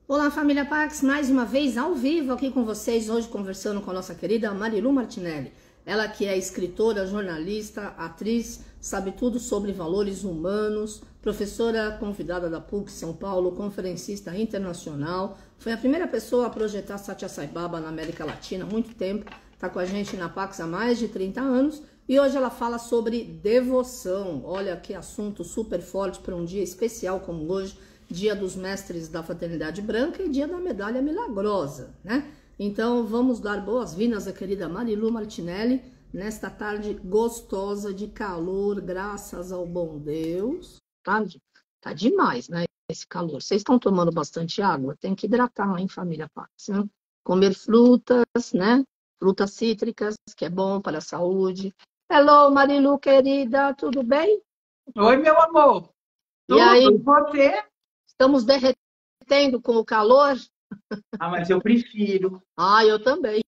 Olá, família Pax, mais uma vez ao vivo aqui com vocês, hoje conversando com a nossa querida Marilu Martinelli. Ela que é escritora, jornalista, atriz, sabe tudo sobre valores humanos, professora convidada da PUC São Paulo, conferencista internacional, foi a primeira pessoa a projetar Satya Sai Baba na América Latina há muito tempo, está com a gente na Pax há mais de 30 anos e hoje ela fala sobre devoção. Olha que assunto super forte para um dia especial como hoje, Dia dos Mestres da Fraternidade Branca e Dia da Medalha Milagrosa, né? Então, vamos dar boas-vindas à querida Marilu Martinelli, nesta tarde gostosa de calor, graças ao bom Deus. Tá demais, né, esse calor. Vocês estão tomando bastante água? Tem que hidratar, hein, família Pax, né? Comer frutas, né? Frutas cítricas, que é bom para a saúde. Hello, Marilu, querida, tudo bem? Oi, meu amor. E aí? E você? Estamos derretendo com o calor? Ah, mas eu prefiro. Ah, eu também.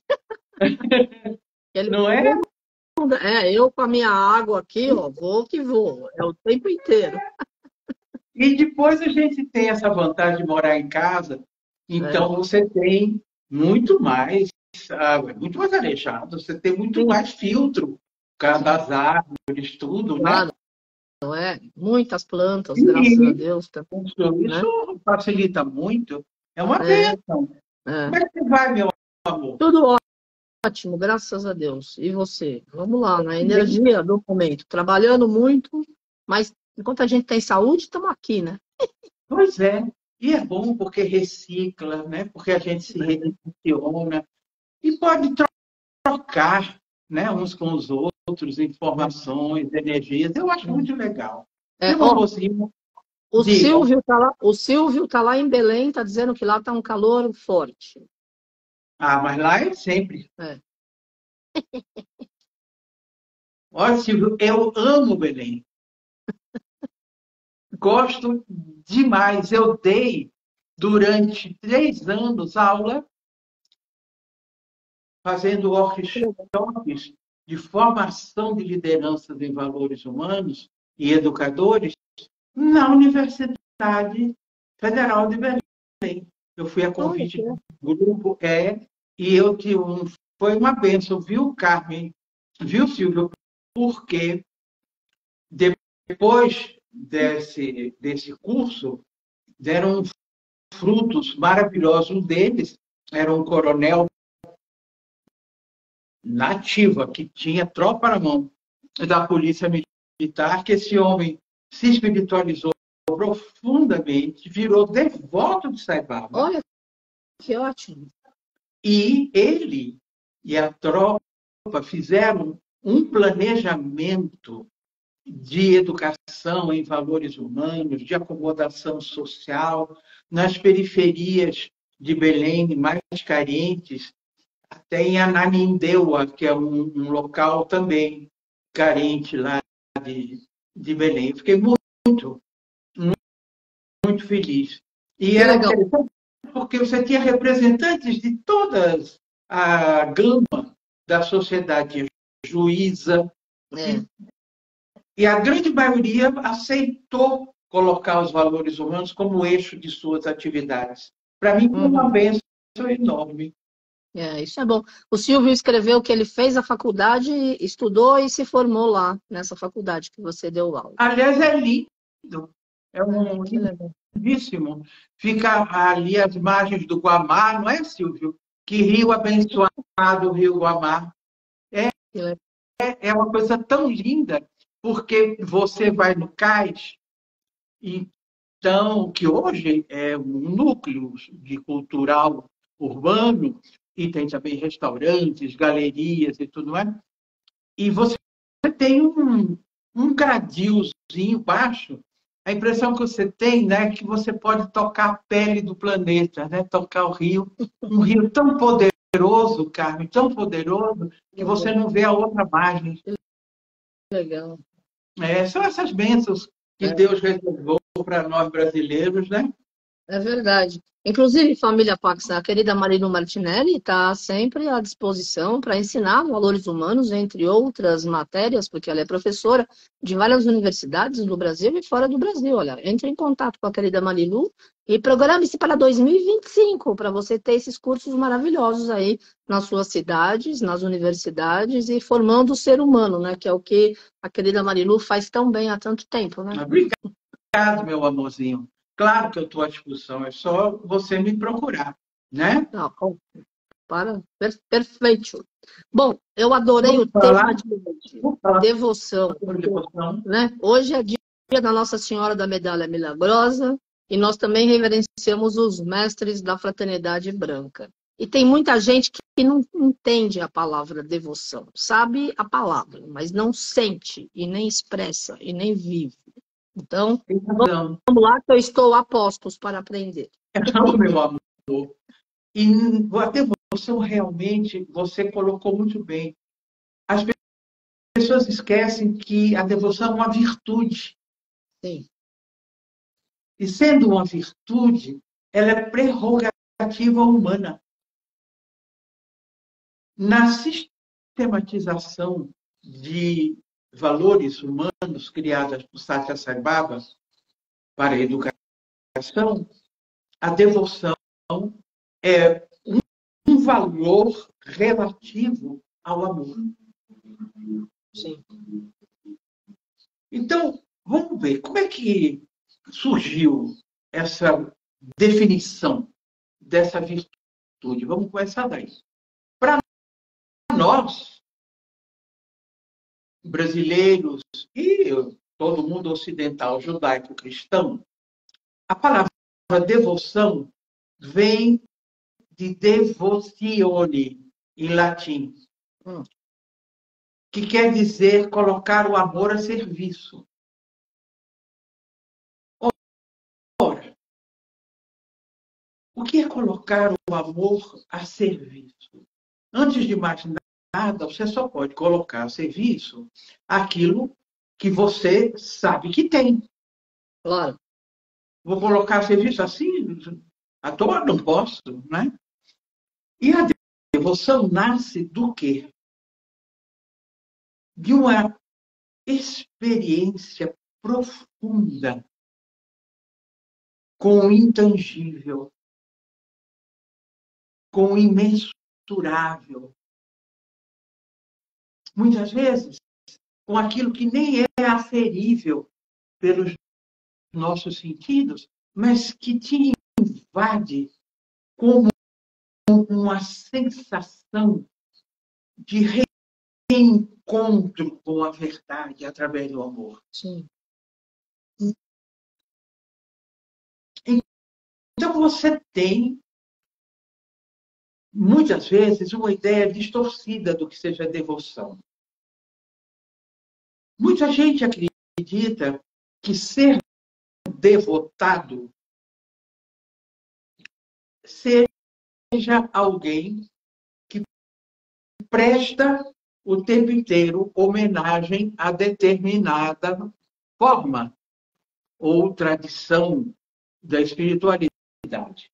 Não é? Eu com a minha água aqui, ó, vou que vou. É o tempo inteiro. E depois a gente tem essa vantagem de morar em casa, então você tem muito mais água, muito mais arejado, você tem muito mais filtro, por causa das árvores, tudo, Claro, né? não é? Muitas plantas, graças a Deus. Isso facilita muito. É uma bênção. Como é que vai, meu amor? Tudo ótimo, graças a Deus. E você? Vamos lá, na energia do momento. Trabalhando muito, mas enquanto a gente tem saúde, estamos aqui, né? Pois é. E é bom porque recicla, né? Porque a gente se relaciona e pode trocar, né, uns com os outros, informações, energias. Eu acho muito legal. O Silvio tá lá em Belém, tá dizendo que lá tá um calor forte. Ah, mas lá é sempre. Olha, Silvio, eu amo Belém. Gosto demais. Eu dei, durante 3 anos, aula fazendo workshops de formação de lideranças em valores humanos e educadores na Universidade Federal de Belém. Eu fui a convite do grupo, e foi uma bênção, viu, Carmen? Viu, Silvio? Porque depois desse curso, deram frutos maravilhosos. Um deles era um coronel nativa, que tinha tropa na mão da polícia militar, que esse homem se espiritualizou profundamente, virou devoto de Sai Baba. Olha, que ótimo. E ele e a tropa fizeram um planejamento de educação em valores humanos, de acomodação social, nas periferias de Belém, mais carentes, até em Ananindeua, que é um local também carente lá de Belém. Fiquei muito, muito feliz. E era interessante porque você tinha representantes de toda a gama da sociedade juíza, e a grande maioria aceitou colocar os valores humanos como eixo de suas atividades. Para mim, foi uma bênção enorme. Isso é bom. O Silvio escreveu que ele fez a faculdade, estudou e se formou lá, nessa faculdade que você deu aula. Aliás, é lindo. É lindíssimo. Fica ali as margens do Guamá, não é, Silvio? Que rio abençoado, o rio Guamá. É uma coisa tão linda, porque você vai no cais, então, que hoje é um núcleo de cultural urbano, e tem também restaurantes, galerias e tudo mais. E você tem um gradilzinho baixo. A impressão que você tem, né, é que você pode tocar a pele do planeta, né, tocar o rio. Um rio tão poderoso, Carmen, tão poderoso, que você não vê a outra margem. Legal. São essas bênçãos que Deus reservou para nós brasileiros, né? É verdade. Inclusive, família Pax, a querida Marilu Martinelli está sempre à disposição para ensinar valores humanos, entre outras matérias, porque ela é professora de várias universidades do Brasil e fora do Brasil. Olha, entre em contato com a querida Marilu e programe-se para 2025, para você ter esses cursos maravilhosos aí nas suas cidades, nas universidades e formando o ser humano, né? Que é o que a querida Marilu faz tão bem há tanto tempo, né? Obrigado, meu amorzinho. Claro que eu estou à disposição, é só você me procurar, né? Tá, perfeito. Bom, eu adorei o Vamos tema falar, de hoje, vamos falar devoção, sobre devoção. né? Hoje é dia da Nossa Senhora da Medalha Milagrosa e nós também reverenciamos os mestres da Fraternidade Branca. E tem muita gente que não entende a palavra devoção, sabe a palavra, mas não sente e nem expressa e nem vive. Então, Tem razão. vamos lá que eu estou a postos para aprender. Não, meu amor. E a devoção realmente, você colocou muito bem. As pessoas esquecem que a devoção é uma virtude. Sim. E sendo uma virtude, ela é prerrogativa humana. Na sistematização de valores humanos criadas por Satya Sai Baba para a educação, a devoção é um valor relativo ao amor. Sim. Então, vamos ver como é que surgiu essa definição dessa virtude. Vamos começar daí. Para nós, brasileiros e todo mundo ocidental, judaico-cristão, a palavra devoção vem de devotione, em latim, que quer dizer colocar o amor a serviço. Ora, o que é colocar o amor a serviço? Antes de mais nada, você só pode colocar a serviço aquilo que você sabe que tem. Claro. Vou colocar a serviço assim, à toa não posso, né? E a devoção nasce do quê? De uma experiência profunda com o intangível, com o imensurável. Muitas vezes, com aquilo que nem é aferível pelos nossos sentidos, mas que te invade como uma sensação de reencontro com a verdade através do amor. Sim. Então, você tem, muitas vezes, uma ideia distorcida do que seja devoção. Muita gente acredita que ser devotado seja alguém que presta o tempo inteiro homenagem a determinada forma ou tradição da espiritualidade.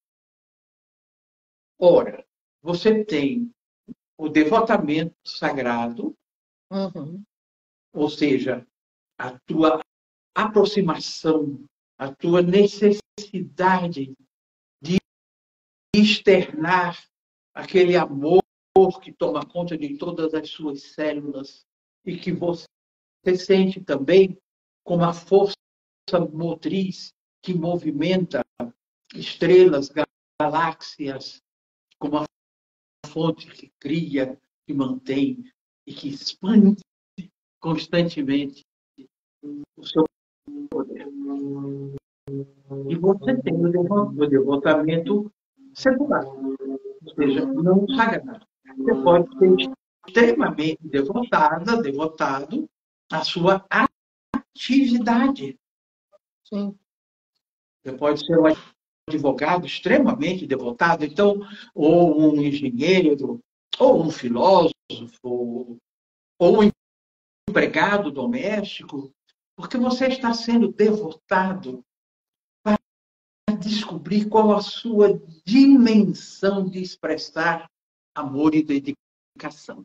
Ora, você tem o devotamento sagrado, ou seja, a tua aproximação, a tua necessidade de externar aquele amor que toma conta de todas as suas células e que você sente também como a força motriz que movimenta estrelas, galáxias, como a fonte que cria, que mantém e que expande constantemente o seu poder. E você tem o devotamento secular, ou seja, não sagrado. Você pode ser extremamente devotado à sua atividade. Sim. Você pode ser um advogado extremamente devotado, então, ou um engenheiro, ou um filósofo, ou um empregado doméstico, porque você está sendo devotado para descobrir qual a sua dimensão de expressar amor e dedicação.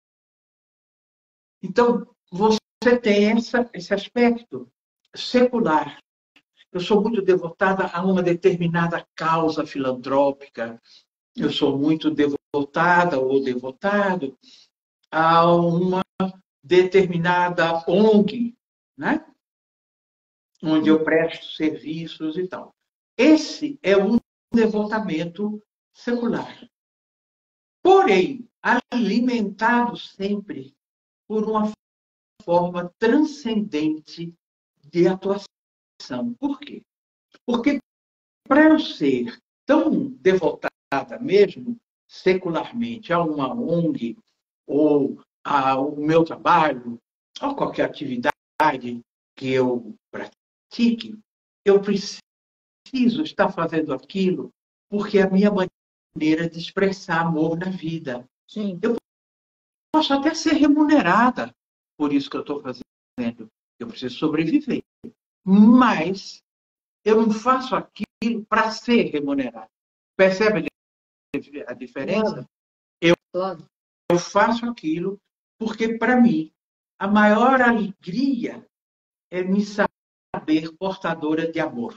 Então, você tem esse aspecto secular. Eu sou muito devotada a uma determinada causa filantrópica. Eu sou muito devotada ou devotado a uma determinada ONG, né? Onde eu presto serviços e tal. Esse é um devotamento secular. Porém, alimentado sempre por uma forma transcendente de atuação. Por quê? Porque para eu ser tão devotada mesmo, secularmente, a uma ONG, ou ao meu trabalho, ou qualquer atividade que eu pratique, eu preciso estar fazendo aquilo porque é a minha maneira de expressar amor na vida. Sim. Eu posso até ser remunerada por isso que eu estou fazendo. Eu preciso sobreviver. Mas eu não faço aquilo para ser remunerado. Percebe a diferença? Claro. Eu faço aquilo porque, para mim, a maior alegria é me saber portadora de amor.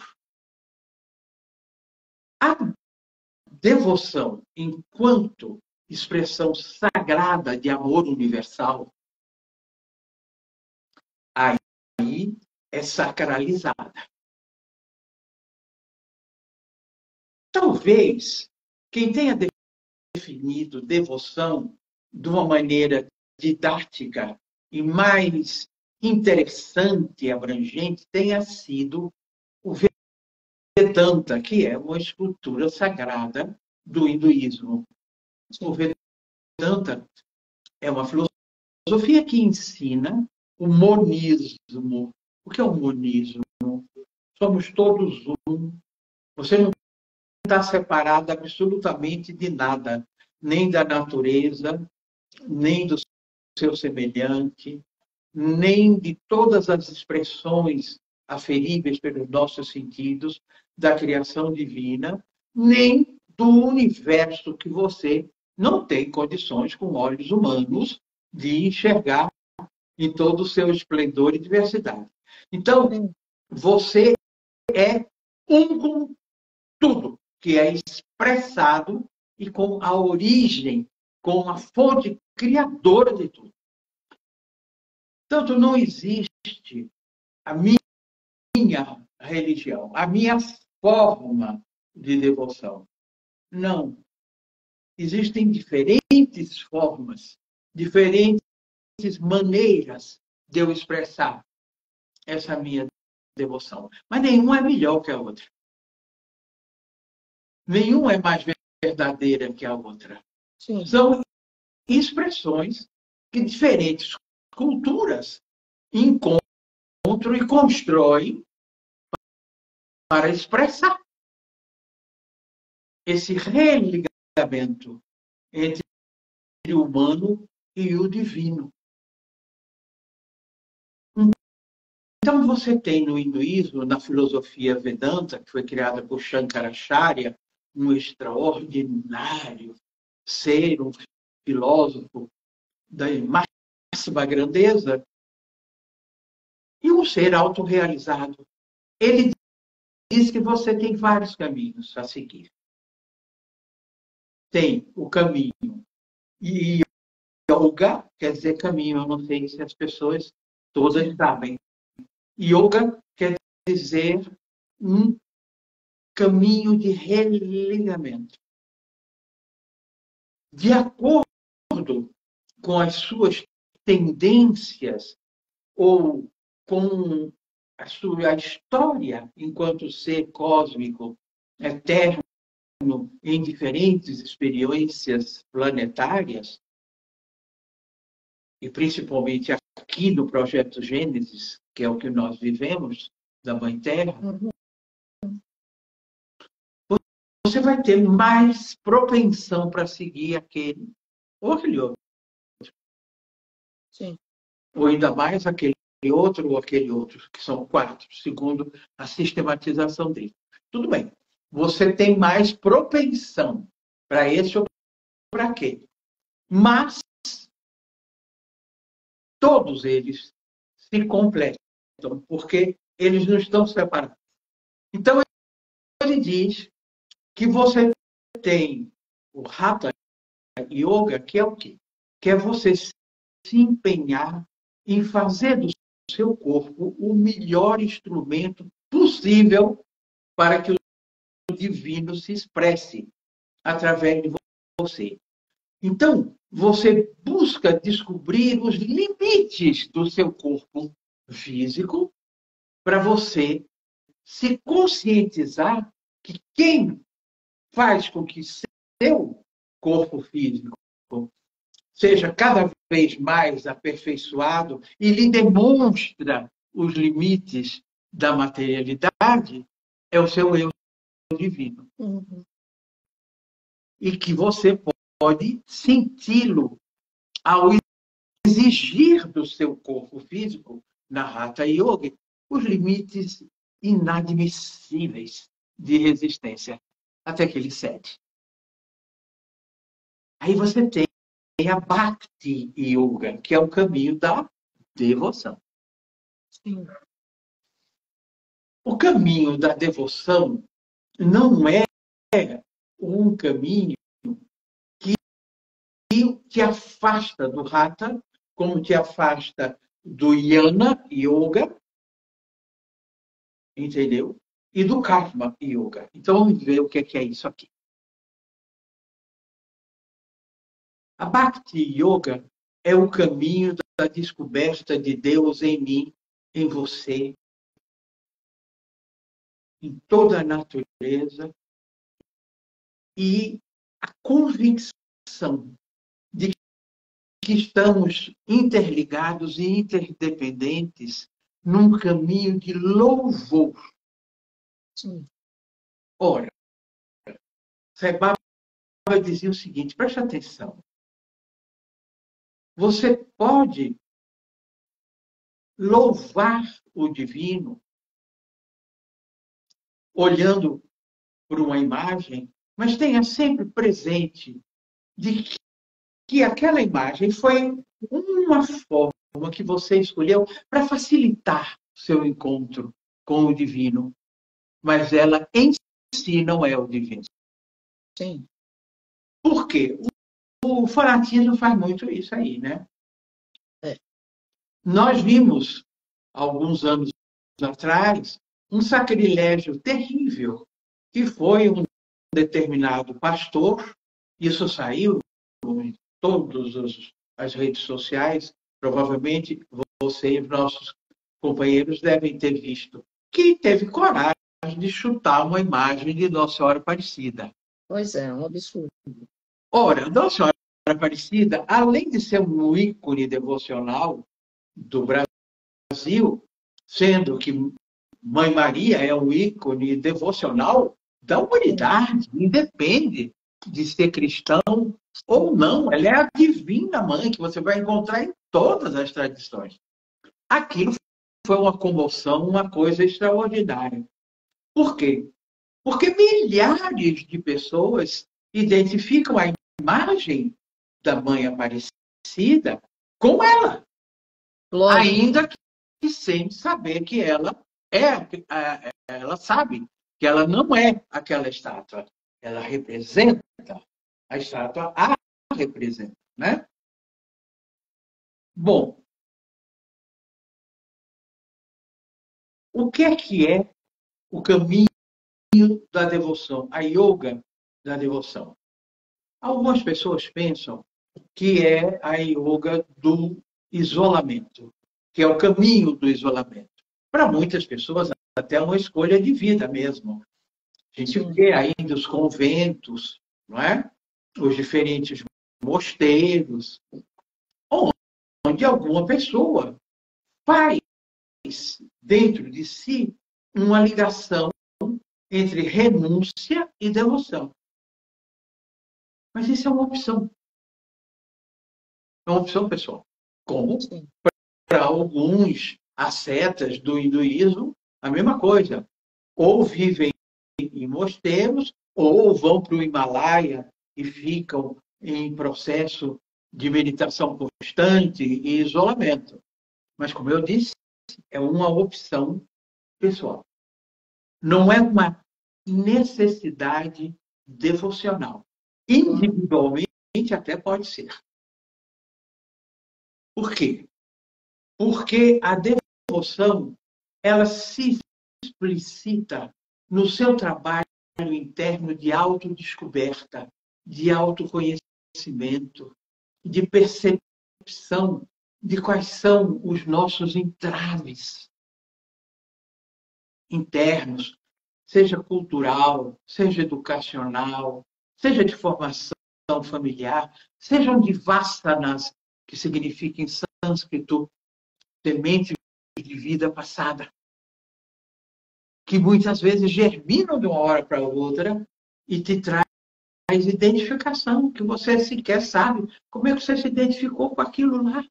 A devoção, enquanto expressão sagrada de amor universal, aí é sacralizada. Talvez quem tenha definido devoção de uma maneira didática e mais interessante e abrangente tenha sido o Vedanta, que é uma escultura sagrada do hinduísmo. O Vedanta é uma filosofia que ensina o monismo. O que é o monismo? Somos todos um. Você não está separado absolutamente de nada, nem da natureza, nem do seu semelhante, nem de todas as expressões aferíveis pelos nossos sentidos da criação divina, nem do universo que você não tem condições com olhos humanos de enxergar em todo o seu esplendor e diversidade. Então, você é um com tudo que é expressado e com a origem, com a fonte criadora de tudo. Portanto, não existe a minha religião, a minha forma de devoção. Não. Existem diferentes formas, diferentes maneiras de eu expressar essa minha devoção. Mas nenhuma é melhor que a outra. Nenhuma é mais verdadeira que a outra. Sim. São expressões que diferentes culturas encontram e constroem para expressar esse religamento entre o humano e o divino. Então, você tem no hinduísmo, na filosofia Vedanta, que foi criada por Shankaracharya, um extraordinário ser, um filósofo da máxima grandeza, e um ser autorrealizado. Ele diz que você tem vários caminhos a seguir. Tem o caminho yoga, quer dizer caminho, eu não sei se as pessoas todas sabem. Yoga quer dizer um caminho de religamento. De acordo com as suas tendências ou com a sua história enquanto ser cósmico, eterno, em diferentes experiências planetárias, e principalmente aqui no Projeto Gênesis, que é o que nós vivemos, da Mãe Terra, você vai ter mais propensão para seguir aquele ou aquele outro. Sim. Ou ainda mais aquele outro ou aquele outro, que são 4, segundo a sistematização dele. Tudo bem. você tem mais propensão para esse ou para aquele. Mas todos eles se completam, porque eles não estão separados. Então, ele diz que você tem o Hatha Yoga, que é o quê? Que é você se empenhar em fazer do seu corpo o melhor instrumento possível para que o divino se expresse através de você. Então, você busca descobrir os limites do seu corpo físico para você se conscientizar que quem faz com que seu corpo físico seja cada vez mais aperfeiçoado e lhe demonstra os limites da materialidade é o seu eu divino. Uhum. E que você pode senti-lo ao exigir do seu corpo físico, na Hatha Yoga, os limites inadmissíveis de resistência, até que ele cede. Aí você tem a Bhakti Yoga, que é o caminho da devoção. Sim. O caminho da devoção não é um caminho que te afasta do Hatha, como te afasta do Jnana Yoga, entendeu? E do Karma Yoga. Então vamos ver o que é isso aqui. A Bhakti Yoga é o caminho da descoberta de Deus em mim, em você, em toda a natureza, e a convicção de que estamos interligados e interdependentes num caminho de louvor. Sim. Ora, Sai Baba dizia o seguinte, preste atenção. Você pode louvar o divino olhando para uma imagem, mas tenha sempre presente de que aquela imagem foi uma forma que você escolheu para facilitar o seu encontro com o divino, mas ela em si não é o divino. Sim. Por quê? O fanatismo faz muito isso aí, né? É. Nós vimos, alguns anos atrás, um sacrilégio terrível, que foi um determinado pastor, isso saiu em todas as redes sociais, provavelmente você e nossos companheiros devem ter visto, que teve coragem de chutar uma imagem de Nossa Senhora Aparecida. Pois é, um absurdo. Ora, Nossa Senhora Aparecida, além de ser um ícone devocional do Brasil, sendo que Mãe Maria é um ícone devocional da humanidade, independe de ser cristão ou não. Ela é a divina mãe que você vai encontrar em todas as tradições. Aquilo foi uma comoção, uma coisa extraordinária. Por quê? Porque milhares de pessoas identificam a imagem da Mãe Aparecida com ela. Lógico. Ainda que sem saber que ela ela sabe que ela não é aquela estátua. Ela representa, a estátua a representa, né? Bom, o que é o caminho da devoção, a yoga da devoção? Algumas pessoas pensam que é a yoga do isolamento, que é o caminho do isolamento. Para muitas pessoas, até uma escolha de vida mesmo. A gente vê ainda os conventos, não é? Os diferentes mosteiros, onde alguma pessoa faz dentro de si uma ligação entre renúncia e devoção. Mas isso é uma opção. É uma opção pessoal. Como para alguns ascetas do hinduísmo, a mesma coisa. Ou vivem em mosteiros, ou vão para o Himalaia e ficam em processo de meditação constante e isolamento. Mas, como eu disse, é uma opção pessoal. Não é uma necessidade devocional. Individualmente, até pode ser. Por quê? Porque a devoção, ela se explicita no seu trabalho interno de autodescoberta, de autoconhecimento, de percepção de quais são os nossos entraves internos, seja cultural, seja educacional, seja de formação familiar, sejam de vasanas, que significa em sânscrito sementes de vida passada, que muitas vezes germinam de uma hora para outra e te traz identificação, que você sequer sabe como é que você se identificou com aquilo lá.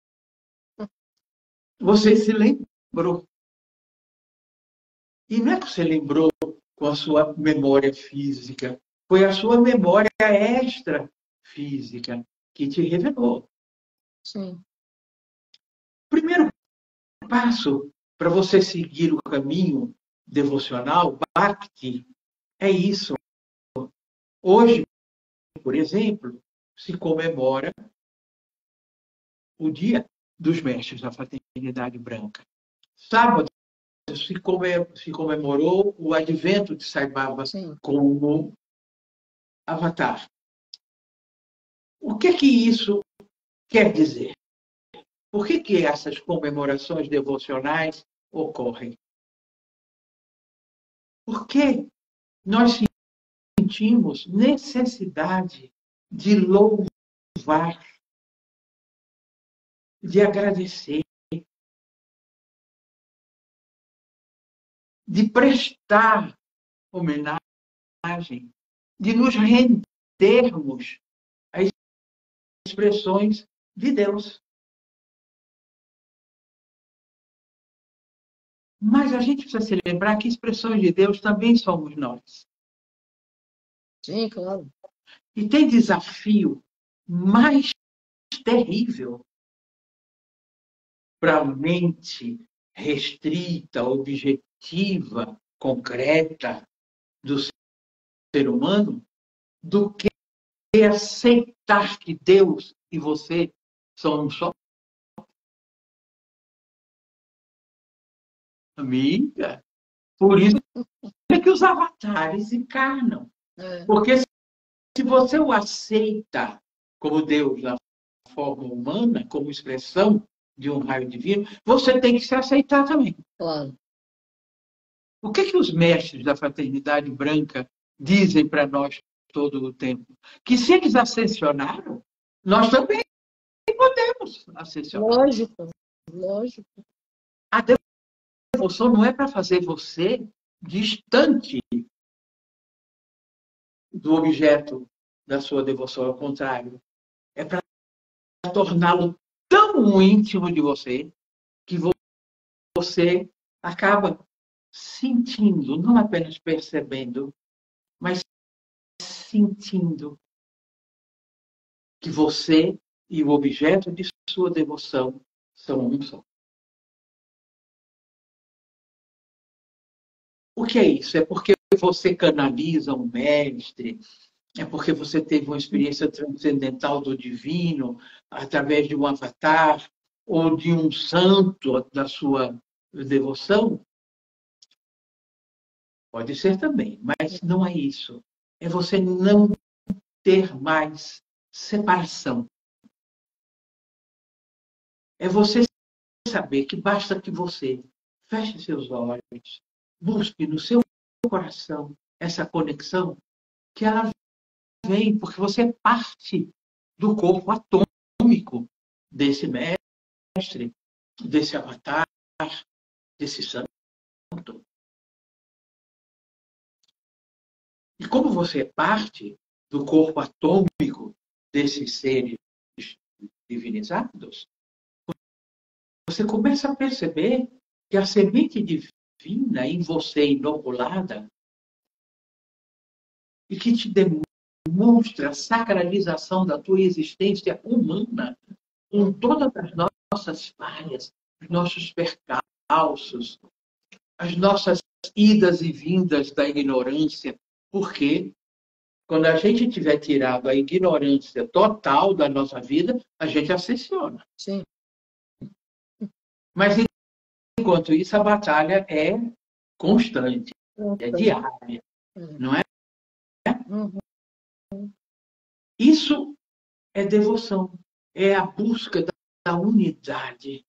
Você se lembrou. E não é que você lembrou com a sua memória física, foi a sua memória extrafísica que te revelou. Sim. Primeiro passo para você seguir o caminho devocional, Bhakti, é isso. Hoje, por exemplo, se comemora o Dia dos Mestres da Fraternidade Branca. Sábado se comemorou o advento de Sai Baba como avatar. O que isso quer dizer? Por que essas comemorações devocionais ocorrem? Porque nós sentimos necessidade de louvar, de agradecer, de prestar homenagem, de nos rendermos às expressões de Deus. Mas a gente precisa se lembrar que expressões de Deus também somos nós. Sim, claro. E tem desafio mais terrível para a mente restrita, objetiva, concreta do ser humano, do que aceitar que Deus e você são um só. Amiga, por isso é que os avatares encarnam. Porque se você o aceita como Deus na forma humana, como expressão de um raio divino, você tem que se aceitar também. Claro. O que os mestres da Fraternidade Branca dizem para nós todo o tempo? Que se eles ascensionaram, nós também podemos ascensionar. Lógico, lógico. A devoção não é para fazer você distante do objeto da sua devoção, ao contrário. É para torná-lo tão íntimo de você que você acaba sentindo, não apenas percebendo, mas sentindo que você e o objeto de sua devoção são um só. O que é isso? É porque você canaliza um mestre, é porque você teve uma experiência transcendental do divino através de um avatar ou de um santo da sua devoção? Pode ser também, mas não é isso. É você não ter mais separação. É você saber que basta que você feche seus olhos, busque no seu coração essa conexão, que ela vem, porque você é parte do corpo atômico desse mestre, desse avatar, desse santo. E como você é parte do corpo atômico desses seres divinizados, você começa a perceber que a semente divina em você inoculada e que te demonstra a sacralização da tua existência humana, com todas as nossas falhas, os nossos percalços, as nossas idas e vindas da ignorância. Porque quando a gente tiver tirado a ignorância total da nossa vida, a gente ascensiona. Sim. Mas, enquanto isso, a batalha é constante, é diária, não é? Isso é devoção, é a busca da unidade.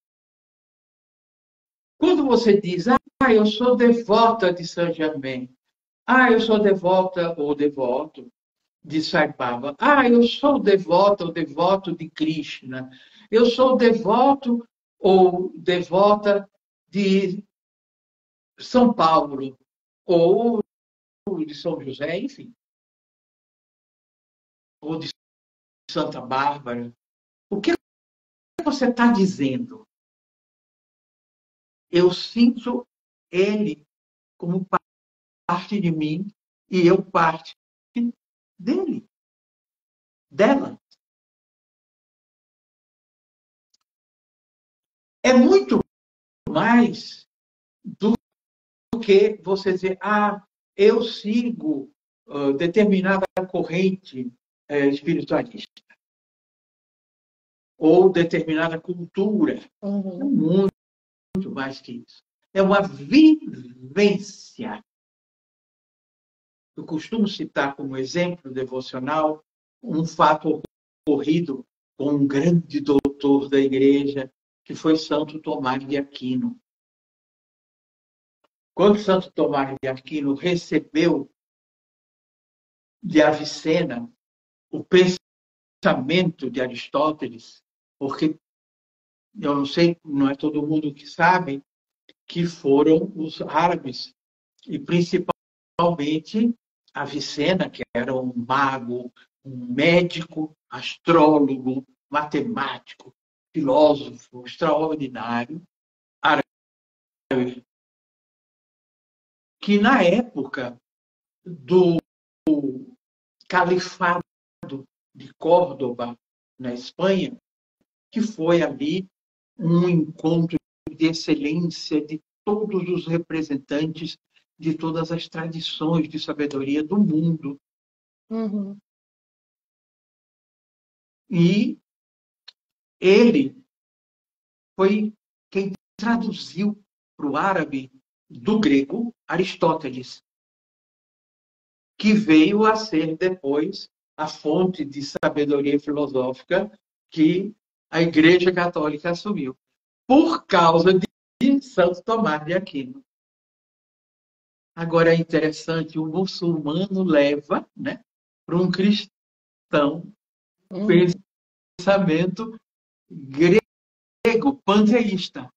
Quando você diz, eu sou devota de Saint-Germain, eu sou devota ou devoto de Sai Baba, eu sou devota ou devoto de Krishna, eu sou devoto ou devota de São Paulo, ou de São José, enfim, ou de Santa Bárbara. O que você está dizendo? Eu sinto ele como parte de mim e eu parte dele, dela. É muito mais do que você dizer, eu sigo determinada corrente espiritualista ou determinada cultura. É muito mais que isso. É uma vivência. Eu costumo citar como exemplo devocional um fato ocorrido com um grande doutor da igreja, que foi Santo Tomás de Aquino. Quando Santo Tomás de Aquino recebeu de Avicena o pensamento de Aristóteles, porque eu não sei, não é todo mundo que sabe, que foram os árabes, e principalmente Avicena, que era um mago, um médico, astrólogo, matemático, filósofo extraordinário, árabe, que na época do califado de Córdoba, na Espanha, que foi ali um encontro de excelência de todos os representantes de todas as tradições de sabedoria do mundo. E ele foi quem traduziu para o árabe do grego Aristóteles, que veio a ser depois a fonte de sabedoria filosófica que a Igreja Católica assumiu, por causa de Santo Tomás de Aquino. Agora é interessante, o muçulmano leva, né, para um cristão pensamento grego, panteísta.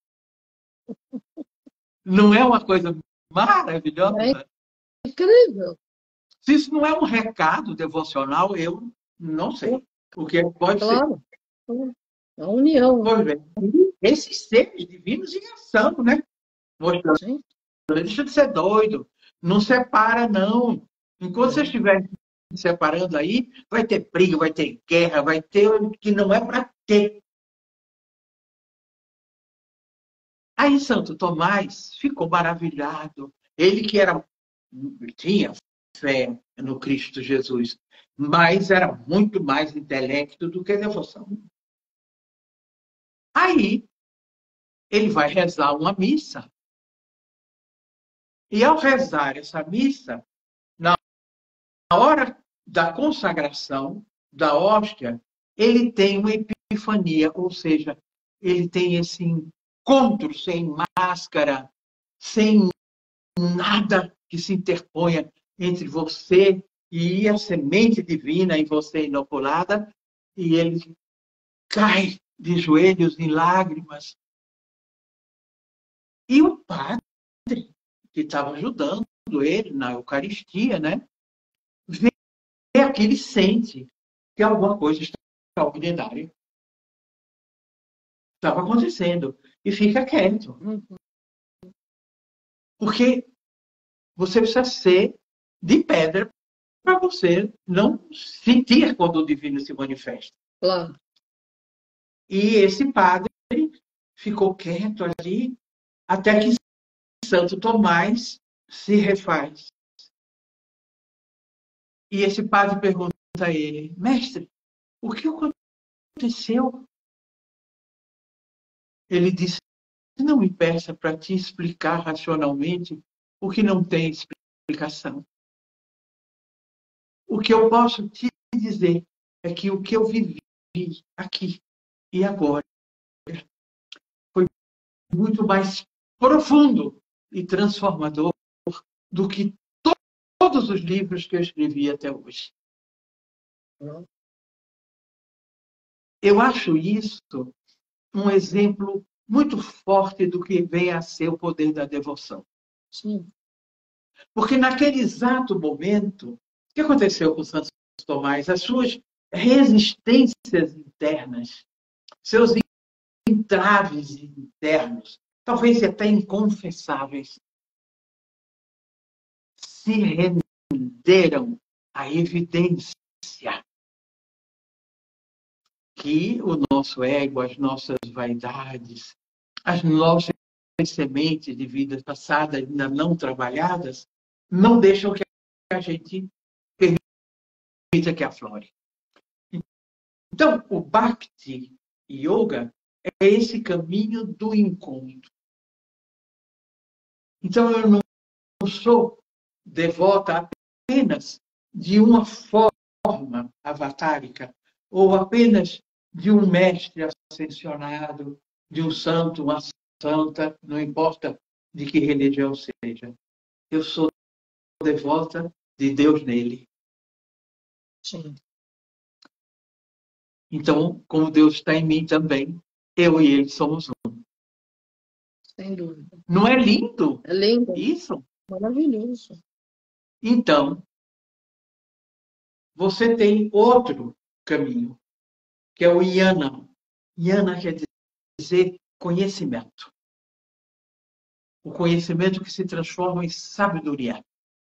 Não é uma coisa maravilhosa? É incrível. Se isso não é um recado devocional, eu não sei. Porque pode ser. Claro. A união. Pois bem, esses seres divinos em ação, né? Mostrando, Sim. deixa de ser doido. Não separa, não. Enquanto vocês estiverem se separando aí, vai ter briga, vai ter guerra, vai ter o que não é para ter. Aí Santo Tomás ficou maravilhado. Ele que tinha fé no Cristo Jesus, mas era muito mais intelecto do que devoção. Aí ele vai rezar uma missa. E ao rezar essa missa, na hora da consagração da hóstia, ele tem uma epifania, ou seja, ele tem esse encontro sem máscara, sem nada que se interponha entre você e a semente divina em você inoculada, e ele cai de joelhos em lágrimas. E o padre, que estava ajudando ele na Eucaristia, né, vê aquilo e sente que alguma coisa extraordinária estava acontecendo. E fica quieto. Porque você precisa ser de pedra para você não sentir quando o divino se manifesta. Claro. E esse padre ficou quieto ali até que Santo Tomás se refaz. E esse padre pergunta a ele: mestre, o que aconteceu? Ele disse: não me peça para te explicar racionalmente o que não tem explicação. O que eu posso te dizer é que o que eu vivi aqui e agora foi muito mais profundo e transformador do que todos os livros que eu escrevi até hoje. Eu acho isso um exemplo muito forte do que vem a ser o poder da devoção. Sim. Porque naquele exato momento, o que aconteceu com Santo Tomás? As suas resistências internas, seus entraves internos, talvez até inconfessáveis, se renderam à evidência que o nosso ego, as nossas vaidades, as nossas sementes de vida passada ainda não trabalhadas, não deixam que a gente permita que aflore. Então, o Bhakti Yoga é esse caminho do encontro. Então, eu não sou devota apenas de uma forma avatárica, ou apenas de um mestre ascensionado, de um santo, uma santa, não importa de que religião seja. Eu sou devota de Deus nele. Sim. Então, como Deus está em mim também, eu e ele somos um. Sem dúvida. Não é lindo? É lindo. Isso? Maravilhoso. Então, você tem outro caminho, que é o Jnana. Jnana quer dizer conhecimento. O conhecimento que se transforma em sabedoria.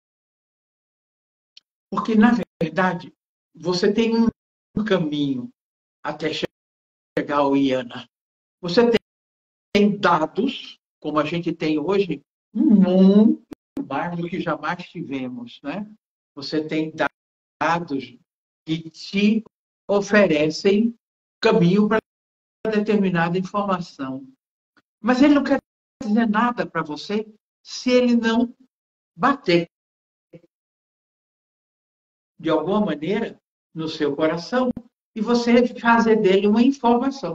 Porque, na verdade, você tem um caminho até chegar ao Jnana. Você tem dados, como a gente tem hoje, muito mais do que jamais tivemos, né? Você tem dados que te oferecem caminho para determinada informação. Mas ele não quer dizer nada para você se ele não bater de alguma maneira no seu coração e você fazer dele uma informação.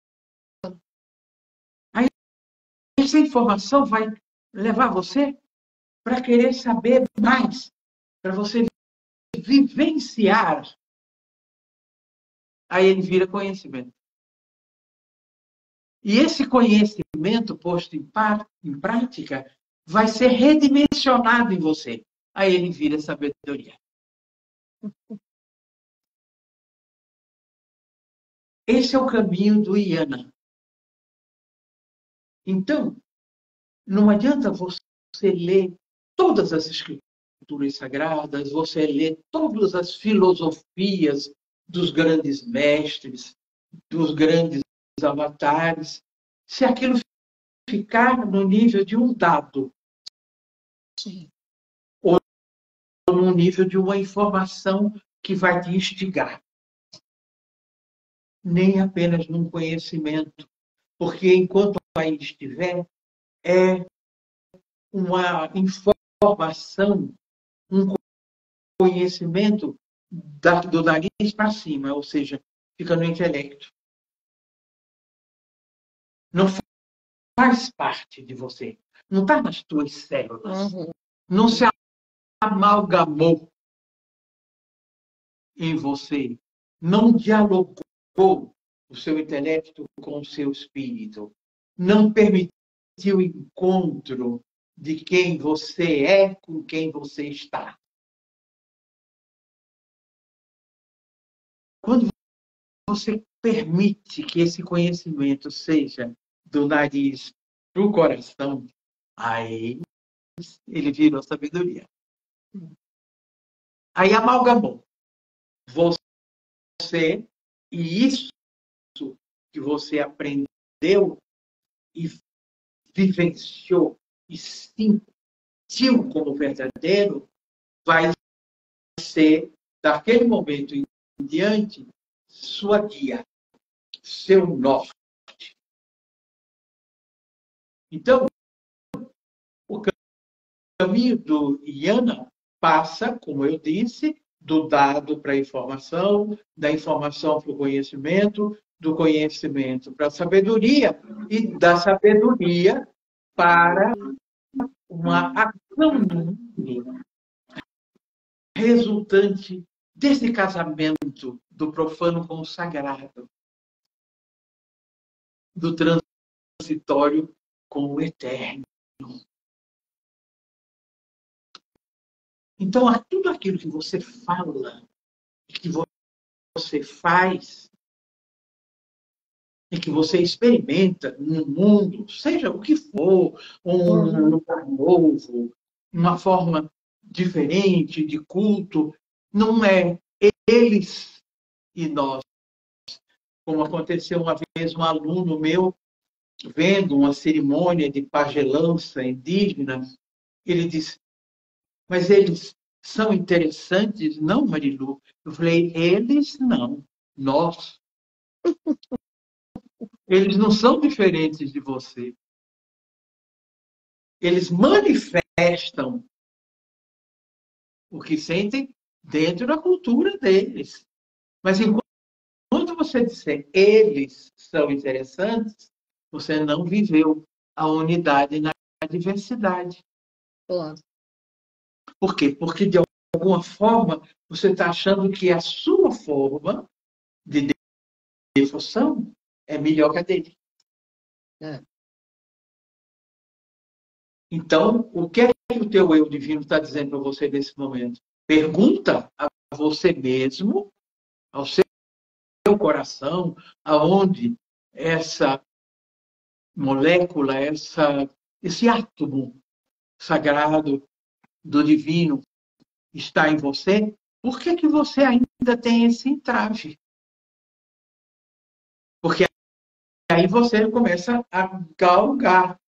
Aí essa informação vai levar você para querer saber mais, para você vivenciar. Aí ele vira conhecimento. E esse conhecimento posto em prática vai ser redimensionado em você. Aí ele vira sabedoria. Esse é o caminho do Jnana. Então, não adianta você ler todas as escrituras sagradas, você ler todas as filosofias dos grandes mestres, dos grandes avatares, se aquilo ficar no nível de um dado. Sim. Ou no nível de uma informação que vai te instigar. Nem apenas num conhecimento. Porque enquanto aí estiver, é uma informação, um conhecimento do nariz para cima, ou seja, fica no intelecto. Não faz parte de você. Não está nas tuas células. Uhum. Não se amalgamou em você. Não dialogou o seu intelecto com o seu espírito. Não permitiu o encontro de quem você é com quem você está. Quando você permite que esse conhecimento seja do nariz para o coração, aí ele virou sabedoria. Aí amalgamou você e isso que você aprendeu e vivenciou e sentiu como verdadeiro, vai ser, daquele momento em diante, sua guia, seu norte. Então, o caminho do Yana passa, como eu disse, do dado para a informação, da informação para o conhecimento, do conhecimento para a sabedoria e da sabedoria para uma ação resultante desse casamento do profano com o sagrado, do transitório com o eterno. Então, tudo aquilo que você fala, que você faz, e que você experimenta no mundo, seja o que for, um lugar novo, uma forma diferente de culto, não é eles e nós. Como aconteceu uma vez, um aluno meu, vendo uma cerimônia de pagelança indígena, ele disse, mas eles são interessantes? Não, Marilu. Eu falei, eles não, nós. Eles não são diferentes de você. Eles manifestam o que sentem dentro da cultura deles. Mas enquanto você disser eles são interessantes, você não viveu a unidade na diversidade. Olá. Por quê? Porque, de alguma forma, você está achando que a sua forma de devoção é melhor que a dele. É. Então, o que é que o teu eu divino está dizendo para você nesse momento? Pergunta a você mesmo, ao seu coração, aonde essa molécula, esse átomo sagrado do divino está em você, por que você ainda tem esse entrave? Porque aí você começa a galgar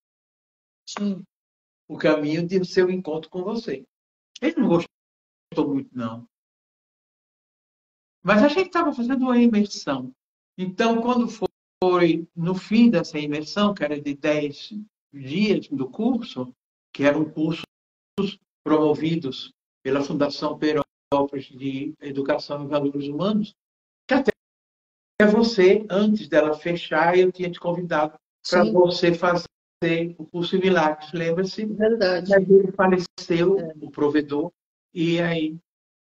o caminho do seu encontro com você. Ele não gostou muito, não. Mas a gente estava fazendo uma imersão. Então, quando foi no fim dessa imersão, que era de 10 dias do curso, que eram cursos promovidos pela Fundação Perópolis de Educação e Valores Humanos, que até você, antes dela fechar, eu tinha te convidado para você fazer o curso de milagres. Lembra-se? Verdade. Mas ele faleceu, o provedor, e aí...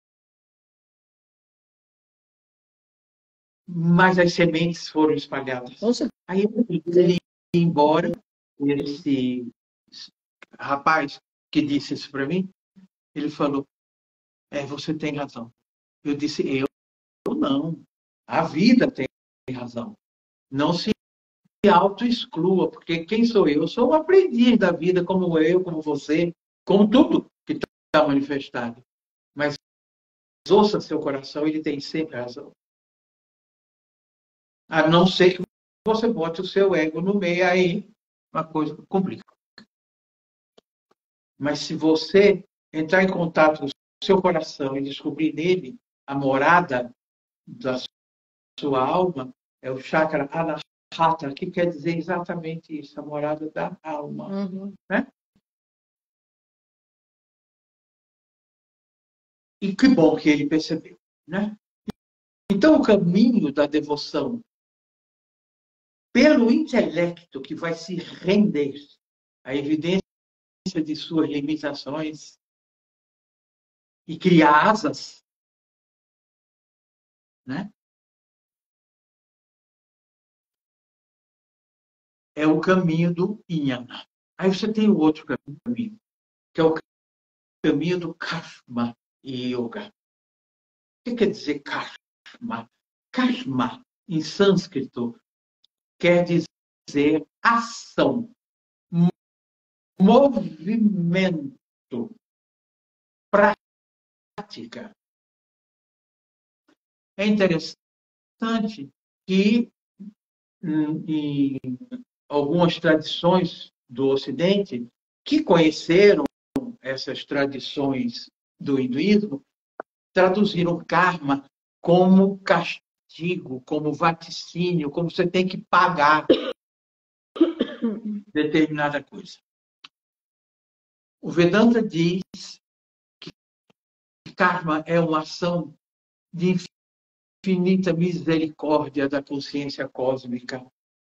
Mas as sementes foram espalhadas. Aí ele ia embora, esse rapaz que disse isso para mim, ele falou, você tem razão. Eu disse, eu não. A vida tem razão. Não se auto-exclua, porque quem sou eu? Eu sou um aprendiz da vida, como eu, como você, como tudo que está manifestado. Mas ouça seu coração, ele tem sempre razão. A não ser que você bote o seu ego no meio, aí uma coisa complica. Mas se você entrar em contato com o seu coração e descobrir nele a morada da sua alma, é o chakra Anahata, que quer dizer exatamente isso, a morada da alma. Né? E que bom que ele percebeu. Né? Então, o caminho da devoção pelo intelecto que vai se render à evidência de suas limitações e criar asas, né? É o caminho do Jnana. Aí você tem o outro caminho, que é o caminho do Karma Yoga. O que quer dizer Karma? Karma, em sânscrito, quer dizer ação, movimento, prática. É interessante que em algumas tradições do Ocidente, que conheceram essas tradições do hinduísmo, traduziram karma como castigo, como vaticínio, como você tem que pagar determinada coisa. O Vedanta diz que karma é uma ação de infinita misericórdia da consciência cósmica.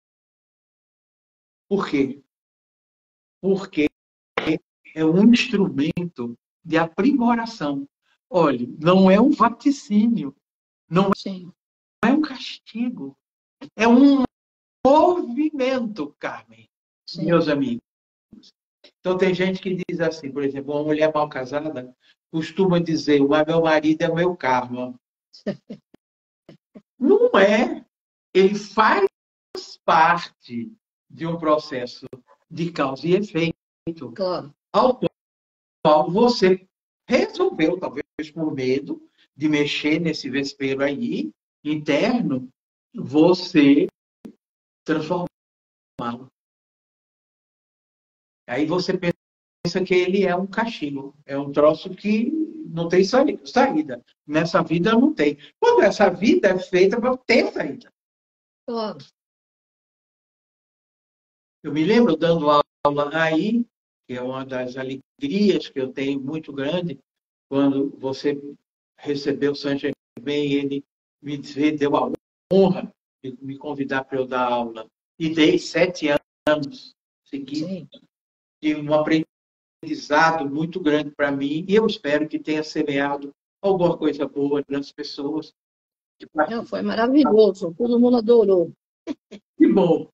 Por quê? Porque é um instrumento de aprimoração. Olha, não é um vaticínio, não Sim. é um castigo, é um movimento, Carmen, Sim. meus amigos. Então, tem gente que diz assim, por exemplo, uma mulher mal casada costuma dizer, mas meu marido é o meu karma. Não é. Ele faz parte de um processo de causa e efeito, Claro. ao qual você resolveu, talvez por medo de mexer nesse vespeiro aí, interno, você transformá-lo. Aí você pensa que ele é um castigo, é um troço que não tem saída. Nessa vida não tem. Quando essa vida é feita para ter saída. Claro. Eu me lembro dando aula aí, que é uma das alegrias que eu tenho muito grande, quando você recebeu o Saint Germain e ele me deu a honra de me convidar para eu dar aula. E dei 7 anos seguidos de um aprendizado muito grande para mim, e eu espero que tenha semeado alguma coisa boa nas pessoas. Não, foi maravilhoso, todo mundo adorou. Que bom!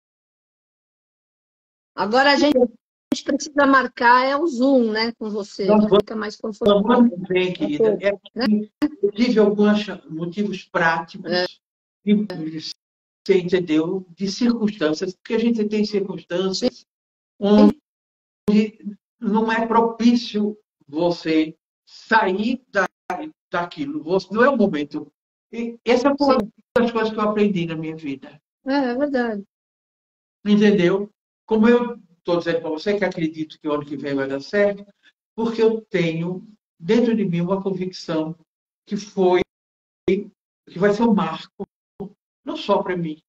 Agora a gente precisa marcar o Zoom, né, com você, fica mais confortável. Vamos bem, querida. Eu tive alguns motivos práticos, você entendeu, de circunstâncias, porque a gente tem circunstâncias onde não é propício você sair daquilo. Não é o momento. Essa foi uma das coisas que eu aprendi na minha vida. É verdade. Entendeu? Como eu estou dizendo para você que acredito que o ano que vem vai dar certo, porque eu tenho dentro de mim uma convicção que vai ser um marco, não só para mim,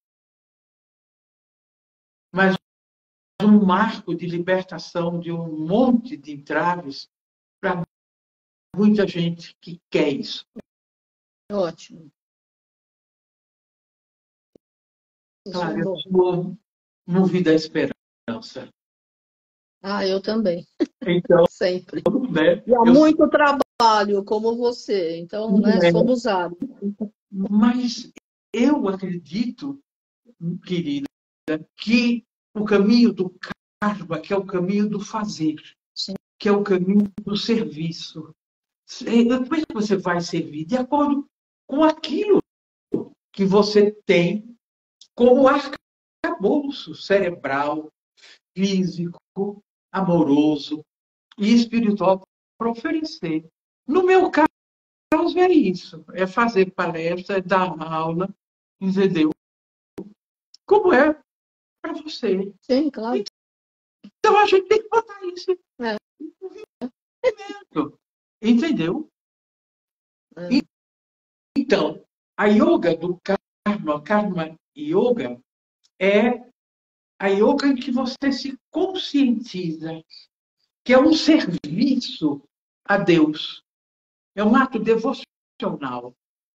mas um marco de libertação de um monte de entraves para muita gente que quer isso. Ótimo. Claro, eu sou movida à esperança. Ah, eu também. Então, sempre. Né, e há muito trabalho, como você. Então, né, somos hábitos. Mas eu acredito, querida, que o caminho do karma, que é o caminho do fazer, Sim. que é o caminho do serviço. Como é que você vai servir? De acordo com aquilo que você tem como arcabouço cerebral, físico, amoroso e espiritual para oferecer. No meu caso, é isso. É fazer palestra, é dar aula, entendeu? Como é para você. Sim, claro. Então, a gente tem que botar isso em movimento. Entendeu? Então, a yoga do karma yoga, é a yoga em que você se conscientiza que é um serviço a Deus. É um ato devocional.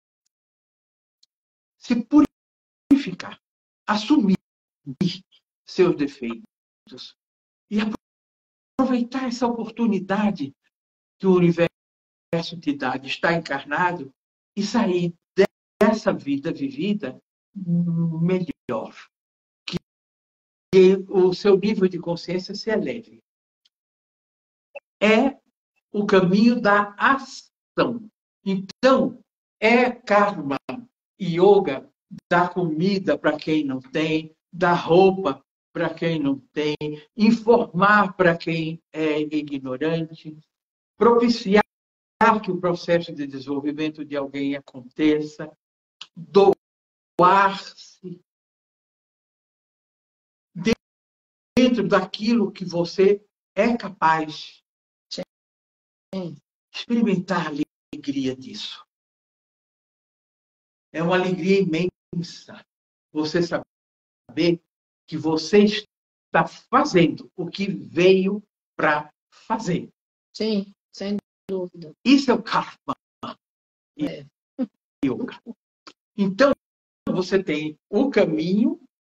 Se purificar, assumir seus defeitos e aproveitar essa oportunidade que o universo te dá de estar encarnado e sair dessa vida vivida melhor. Que o seu nível de consciência se eleve. É o caminho da ação. Então, é karma yoga dar comida para quem não tem, dar roupa para quem não tem, informar para quem é ignorante, propiciar que o processo de desenvolvimento de alguém aconteça, doar-se dentro daquilo que você é capaz. Sim. Experimentar a alegria disso. É uma alegria imensa você saber que você está fazendo o que veio para fazer. Sim, sem dúvida. Isso é o karma É. yoga. Então, você tem o caminho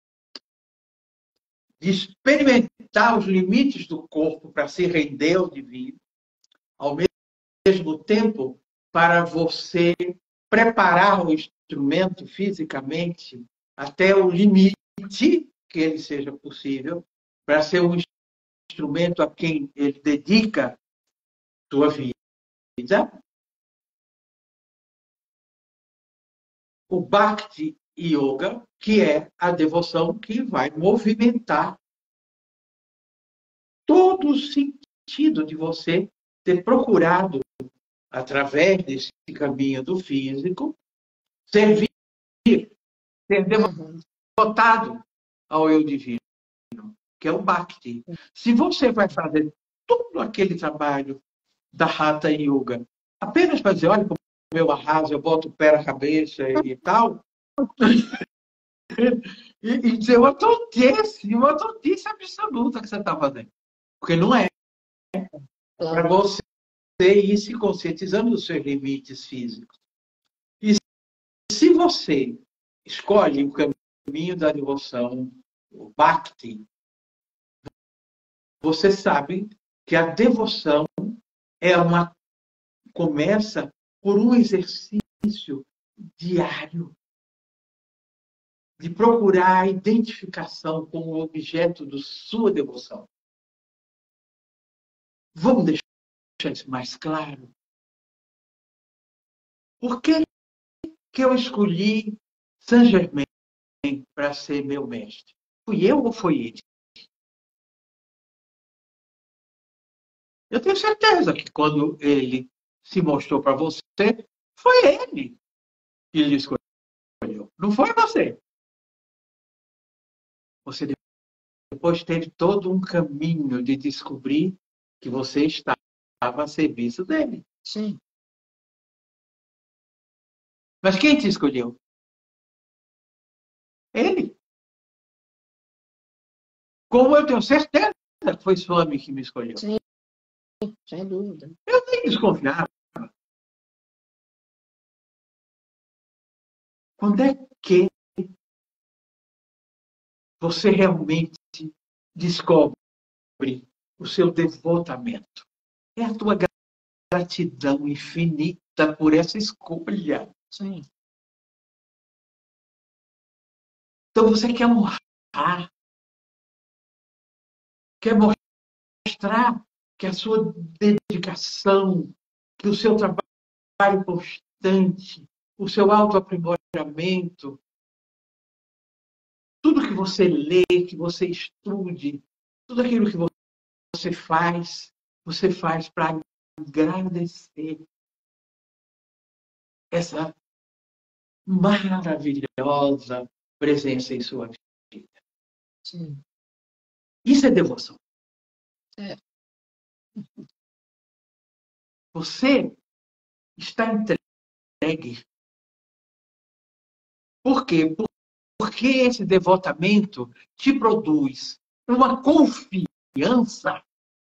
de experimentar os limites do corpo para se render ao divino, ao mesmo tempo, para você preparar o instrumento fisicamente até o limite que ele seja possível, para ser um instrumento a quem ele dedica sua vida. O Bhakti Yoga, que é a devoção que vai movimentar todo o sentido de você ter procurado, através desse caminho do físico, servir, ser devotado ao eu divino, que é o Bhakti. Se você vai fazer todo aquele trabalho da Hatha Yoga, apenas para dizer, olha como eu arraso, eu boto o pé na cabeça e tal, e dizer uma tontice absoluta que você está fazendo. Porque não é. Para você ir se conscientizando dos seus limites físicos. E se você escolhe o caminho da devoção, o Bhakti, você sabe que a devoção começa por um exercício diário de procurar a identificação com o objeto da sua devoção. Vamos deixar isso mais claro? Por que eu escolhi Saint-Germain para ser meu mestre? Fui eu ou foi ele? Eu tenho certeza que quando ele se mostrou para você, foi ele que lhe escolheu. Não foi você. Você depois teve todo um caminho de descobrir que você estava a serviço dele. Sim. Mas quem te escolheu? Ele. Como eu tenho certeza que foi Swami que me escolheu. Sim, sem dúvida. Eu nem desconfiava. Quando é que você realmente descobre o seu devotamento? É a tua gratidão infinita por essa escolha. Sim. Então você quer honrar, quer mostrar que a sua dedicação, que o seu trabalho constante, o seu autoaprimoramento, tudo que você lê, que você estude, tudo aquilo que você faz para agradecer essa maravilhosa presença em sua vida. Sim. Isso é devoção. É. Você está entregue. Por quê? Porque esse devotamento te produz uma confiança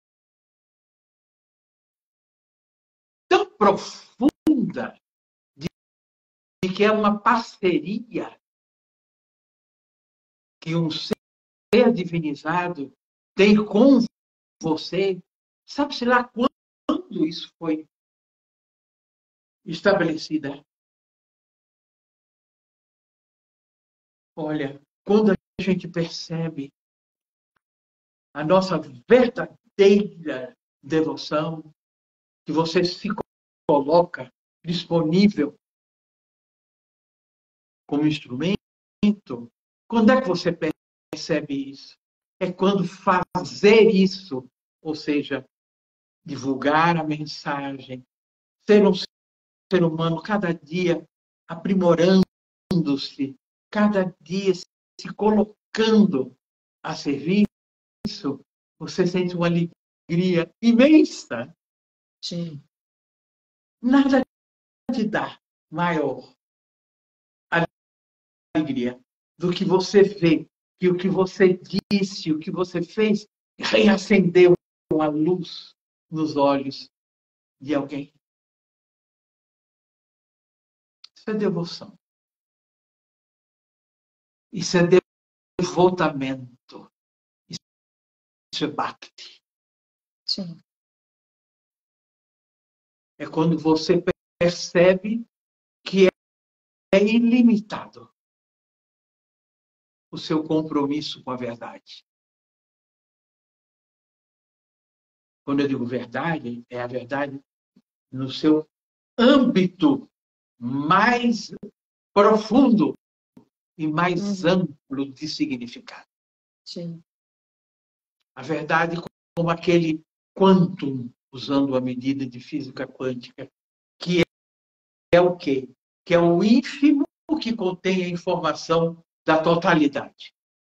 tão profunda de que é uma parceria que um ser divinizado tem com você. Sabe-se lá quando isso foi estabelecida? Olha, quando a gente percebe a nossa verdadeira devoção, que você se coloca disponível como instrumento, quando é que você percebe isso? É quando fazer isso, ou seja, divulgar a mensagem, ser um ser humano cada dia aprimorando doando-se, cada dia se colocando a serviço, você sente uma alegria imensa. Sim. Nada te dá maior alegria do que você ver que o que você disse, o que você fez, reacendeu uma luz nos olhos de alguém. Isso é devoção. Isso é devotamento. Isso é bhakti. Sim. É quando você percebe que é ilimitado o seu compromisso com a verdade. Quando eu digo verdade, é a verdade no seu âmbito mais profundo e mais amplo de significado. Sim. A verdade como aquele quantum, usando a medida de física quântica, que é o quê? Que é o ínfimo que contém a informação da totalidade.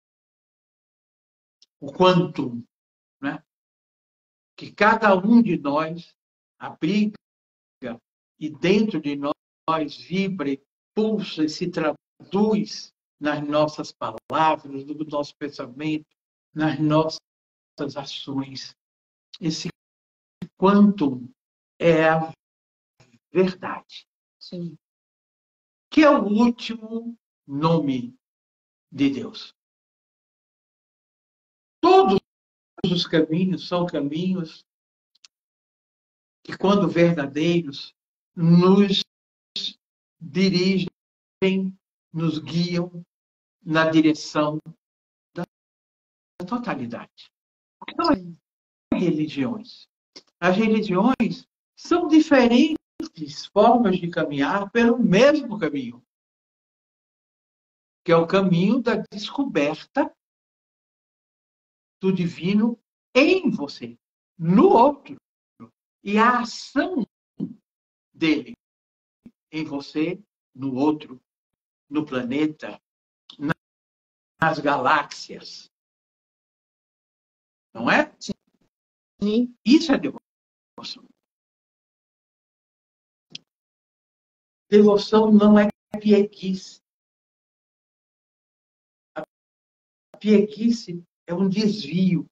O quantum, né? Que cada um de nós abriga e dentro de nós vibra, pulsa e se traduz nas nossas palavras, no nosso pensamento, nas nossas ações. Esse quantum é a verdade. Sim. Que é o último nome de Deus. Todos os caminhos são caminhos que, quando verdadeiros, nos dirigem, nos guiam na direção da totalidade. Não há religiões. As religiões são diferentes formas de caminhar pelo mesmo caminho, que é o caminho da descoberta do divino em você, no outro, e a ação dele em você, no outro, no planeta, nas galáxias. Não é? Sim. Isso é devoção. Devoção não é pieguice. A pieguice é um desvio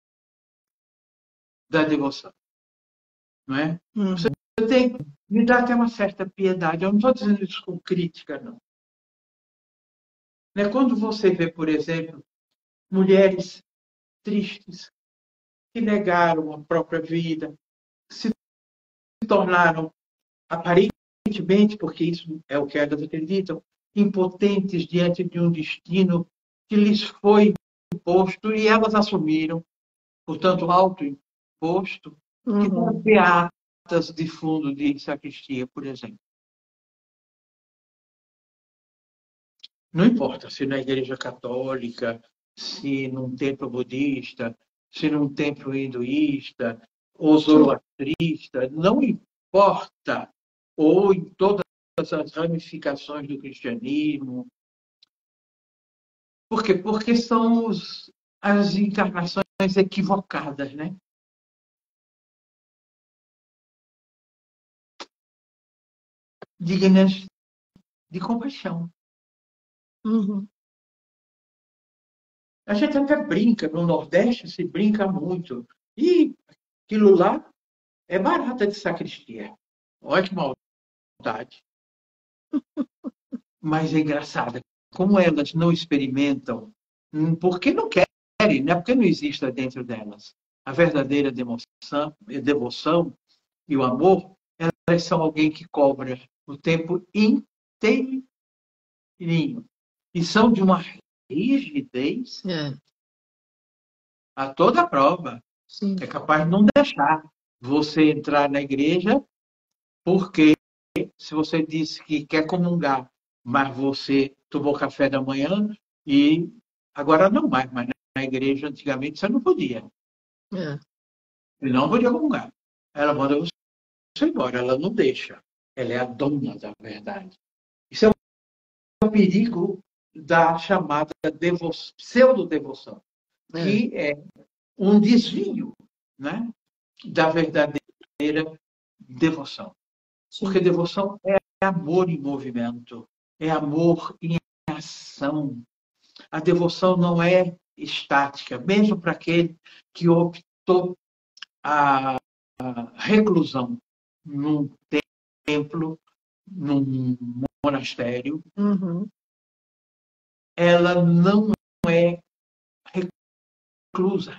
da devoção. Não é? Você tem que me dar até uma certa piedade. Eu não estou dizendo isso com crítica, não. Quando você vê, por exemplo, mulheres tristes que negaram a própria vida, se tornaram aparentemente, porque isso é o que elas acreditam, impotentes diante de um destino que lhes foi imposto e elas assumiram, portanto, autoimposto, que são beatas de fundo de sacristia, por exemplo. Não importa se na igreja católica, se num templo budista, se num templo hinduísta, ou zoroastrista, não importa, ou em todas as ramificações do cristianismo. Por quê? Porque são as encarnações equivocadas, né? Dignas de compaixão. A gente até brinca, no Nordeste se brinca muito. E aquilo lá é barata de sacristia. Olha que maldade. Mas é engraçado. Como elas não experimentam, porque não querem, não é porque não exista dentro delas. A verdadeira devoção e o amor, elas são alguém que cobra o tempo inteirinho. E são de uma rigidez a toda prova. Sim. É capaz de não deixar você entrar na igreja, porque se você disse que quer comungar, mas você tomou café da manhã e agora não mais, mas na igreja antigamente você não podia. Você não podia comungar. Ela manda você embora, ela não deixa. Ela é a dona da verdade. Isso é o perigo da chamada pseudo-devoção, que é um desvio, né, da verdadeira devoção. Sim. Porque devoção é amor em movimento, é amor em ação. A devoção não é estática, mesmo para aquele que optou a reclusão num templo, num monastério, Uhum. ela não é reclusa.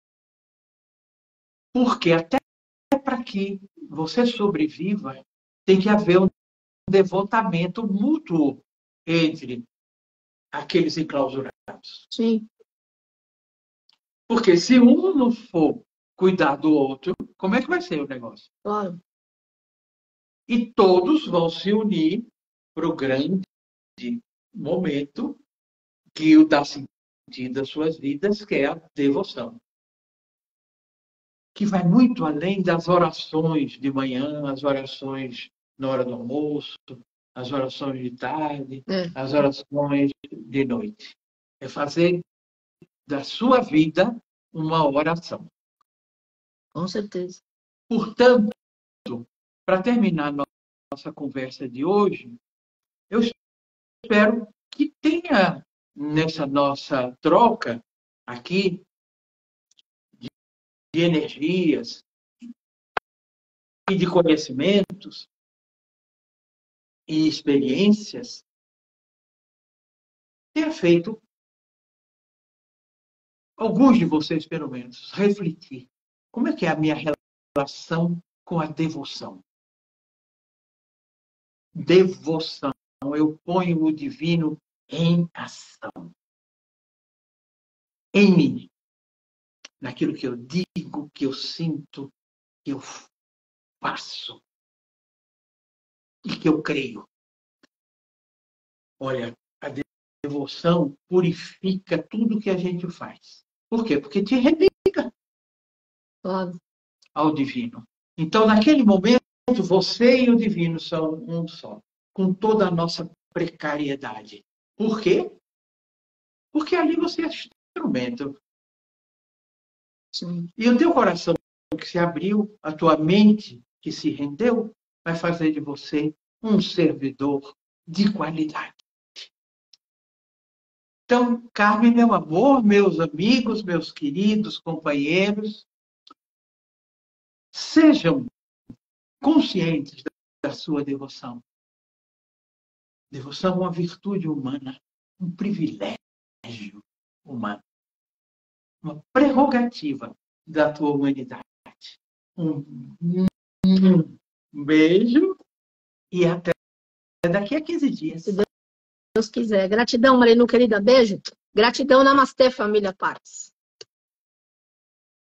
Porque até para que você sobreviva, tem que haver um devotamento mútuo entre aqueles enclausurados. Sim. Porque se um não for cuidar do outro, como é que vai ser o negócio? Claro. E todos vão se unir para o grande momento que o dá sentido às suas vidas, que é a devoção. Que vai muito além das orações de manhã, as orações na hora do almoço, as orações de tarde, as orações de noite. É fazer da sua vida uma oração. Com certeza. Portanto, para terminar nossa conversa de hoje, eu espero que tenha nessa nossa troca aqui de energias e de conhecimentos e experiências, tenha feito alguns de vocês, pelo menos, refletir. Como é que é a minha relação com a devoção? Devoção. Eu ponho o divino em ação. Em mim. Naquilo que eu digo, que eu sinto, que eu faço. E que eu creio. Olha, a devoção purifica tudo que a gente faz. Por quê? Porque te religa ao divino. Então, naquele momento, você e o divino são um só, com toda a nossa precariedade. Por quê? Porque ali você é instrumento. Sim. E o teu coração que se abriu, a tua mente que se rendeu, vai fazer de você um servidor de qualidade. Então, Carmen, meu amor, meus amigos, meus queridos companheiros, sejam conscientes da sua devoção. Devoção é uma virtude humana, um privilégio humano, uma prerrogativa da tua humanidade. Um beijo e até daqui a 15 dias. Se Deus quiser. Gratidão, Marilu, querida. Beijo. Gratidão, namastê, família Paz.